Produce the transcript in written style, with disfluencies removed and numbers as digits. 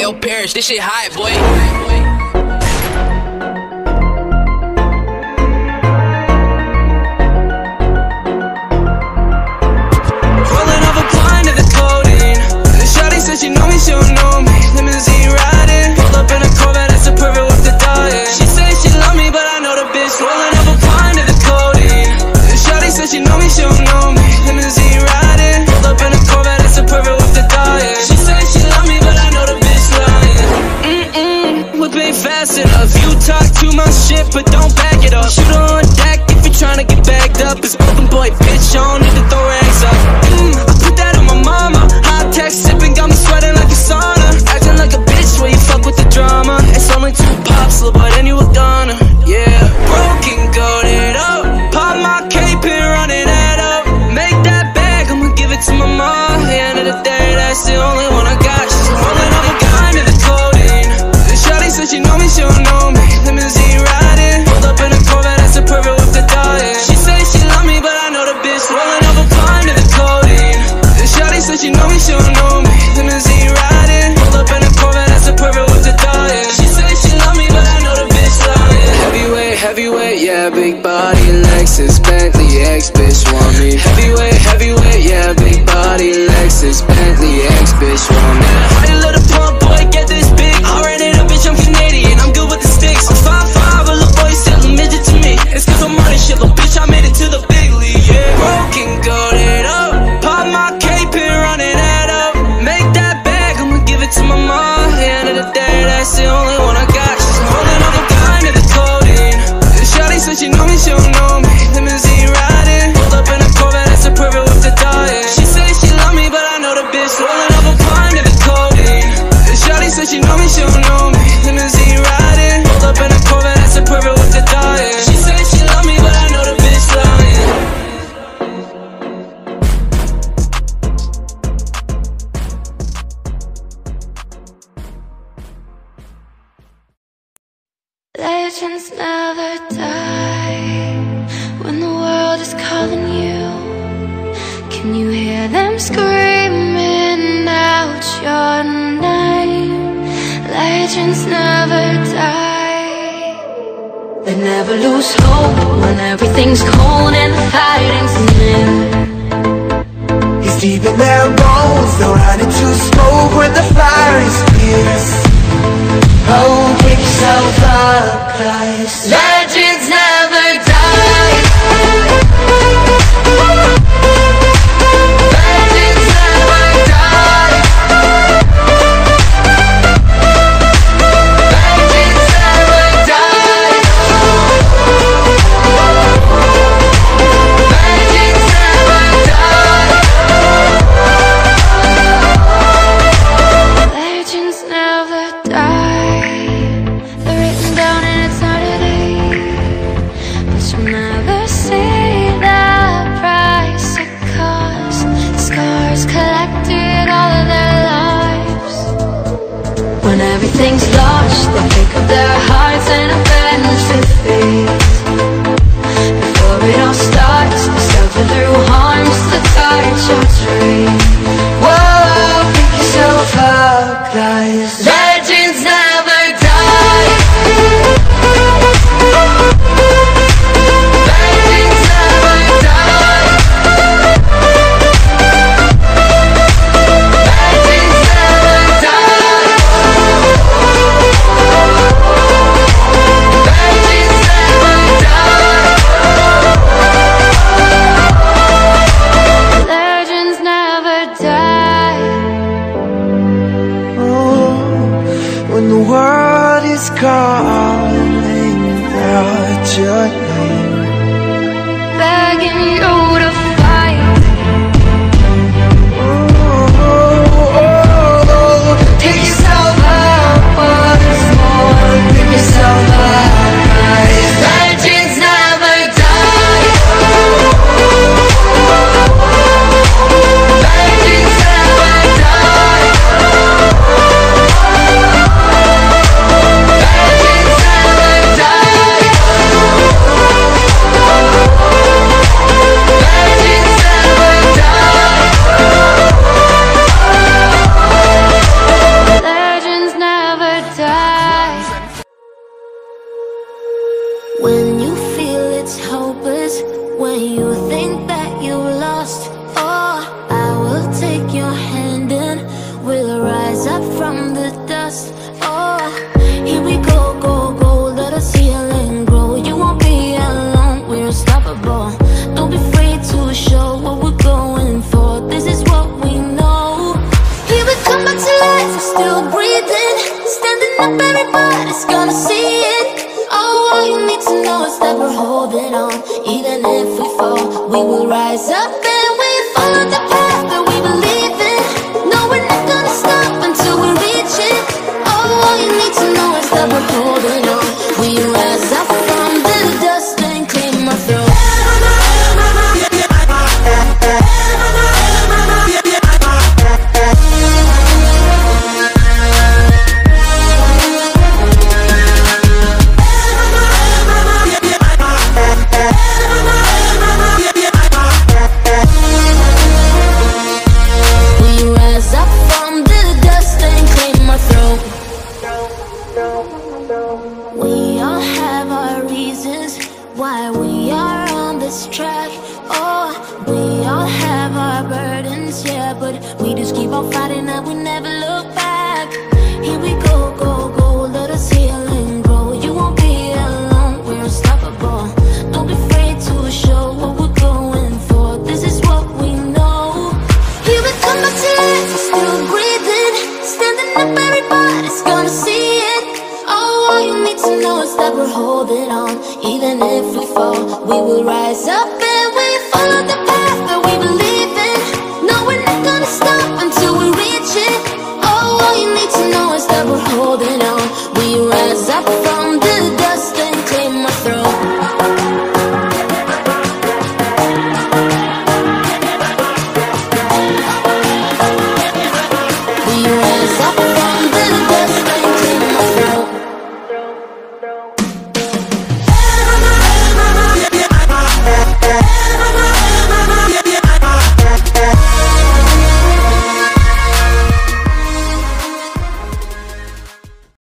Ayo, Parrish, this shit high, boy. She know me, she don't know me. Limousine riding, pulled up in a Corvette, that's a perfect with the diet. She say she love me, but I know the bitch rolling up a pint of the codeine. Shawty said she know me, she don't know me. Limousine riding, pulled up in a Corvette, that's a perfect with the diet. She say she love me, but I know the bitch lying. Whip ain't fast enough. You talk too much shit, but don't back it up. Shoot her on deck if you tryna get bagged up. It's open boy, bitch, I don't need to throw rags up. I put that on my mama. High tech sipping, got me sweating like a sauna. Acting like a bitch when you fuck with the drama. It's only 2 pops, little boy, then you a goner. Yeah, broken, goated up. Pop my cape and running that up. Make that bag, I'ma give it to my mom. At the end of the day, that's the only one I got. She's rolling up a kind of the codeine. Shawty said she know me, she don't know me. Limousine riding, pulled up in a Corvette, that's a perfect with the diet. She say she love me, but I know the bitch rolling up a kind of the codeine. Shawty said she know me, she don't know me. Limousine riding, pulled up in a Corvette, that's a perfect with the diet. She say she love me, but I know the bitch lying. Heavyweight, heavyweight, yeah, big body, Lexus, Bentley, X bitch want me. Heavyweight, heavyweight, yeah, big body, Lexus, Bentley, X bitch want me. Party little pump boy, get this big. I ran it up, bitch, I'm Canadian, I'm good with the sticks. I'm 5'5", but little boy still a midget to me. It's cause I'm running shit, little bitch, I made it to the big league, yeah. Broken, goated up. Pop my cape and running that up. Make that bag, I'ma give it to my mom. At the end of the day, that's the only one I got. She's holding up a kind of the codeine. Shawty said she know me, she don't know me. Limousine riding, pulled up in a Corvette, that's a perfect with the diet. She say she love me, but I know the bitch rolling up a kind of the codeine. Shawty said she know me, she don't know me. Limousine riding, pulled up in a Corvette, that's a perfect with the diet. She say she love me, but I know the bitch lying. Legends never die when the world is calling you. Can you hear them screaming out your name? Legends never die. They never lose hope when everything's cold and the fighting's near. It's deep in their bones, they'll run into smoke when the fire is fierce. Oh, pick yourself up, 'cause legends never die. Legends never die. Legends never die. Legends never die. Legends never die. Down and it's not a day, but you'll never see the price it cost. Scars collected all of their lives. When everything's lost, they pick up their hearts and avenge defeat. Before it all starts, they suffer through harms to touch your tree. Whoa, pick yourself up, guys. Legends never die. Legends never die. Legends never die. Legends never die. holding on. Even if we fall, we will rise up and we follow the path that we believe in. No, we're not gonna stop until we reach it. Oh, all you need to know is that we're holding on. We rise up from the dust and claim our throne. We all have our reasons why we are on this track. Oh, we all have our burdens, yeah, but we just keep on fighting and we never look back. Here we go, go, go, let us heal and grow. You won't be alone, we're unstoppable. Don't be afraid to show what we're going for. This is what we know. Here we come back to life, we're still breathing. Standing up, everybody's gonna see it. All you need to know is that we're holding on. Even if we fall, we will rise up and we follow the